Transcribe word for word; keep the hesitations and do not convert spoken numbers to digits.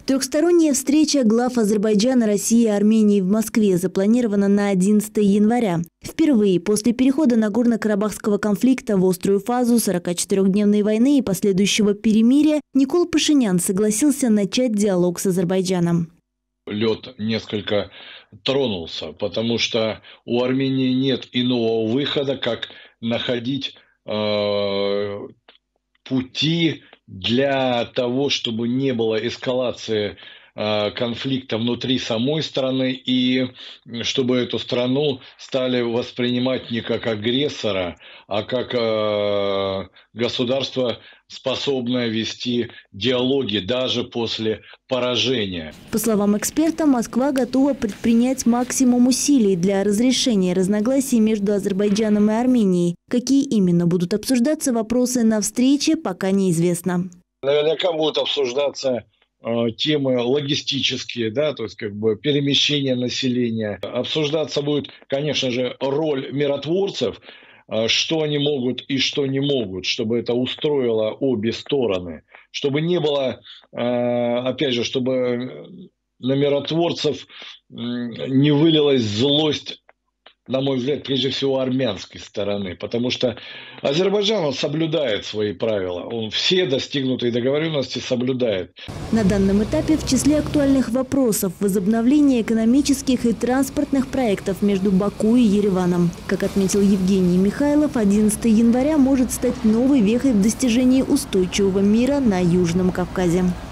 Трехсторонняя встреча глав Азербайджана, России и Армении в Москве запланирована на одиннадцатое января. Впервые после перехода Нагорно-Карабахского конфликта в острую фазу сорокачетырёхдневной войны и последующего перемирия Никол Пашинян согласился начать диалог с Азербайджаном. Лед несколько тронулся, потому что у Армении нет иного выхода, как находить э, пути для того, чтобы не было эскалации э, конфликта внутри самой страны и чтобы эту страну стали воспринимать не как агрессора, а как э, государство, способное вести диалоги даже после поражения. По словам эксперта, Москва готова предпринять максимум усилий для разрешения разногласий между Азербайджаном и Арменией. Какие именно будут обсуждаться вопросы на встрече, пока неизвестно. Наверняка будут обсуждаться э, темы логистические, да, то есть как бы перемещение населения. Обсуждаться будет, конечно же, роль миротворцев, э, что они могут и что не могут, чтобы это устроило обе стороны. Чтобы не было, э, опять же, чтобы на миротворцев э, не вылилась злость, на мой взгляд, прежде всего армянской стороны, потому что Азербайджан, он соблюдает свои правила, он все достигнутые договоренности соблюдает. На данном этапе в числе актуальных вопросов возобновление экономических и транспортных проектов между Баку и Ереваном. Как отметил Евгений Михайлов, одиннадцатое января может стать новой вехой в достижении устойчивого мира на Южном Кавказе.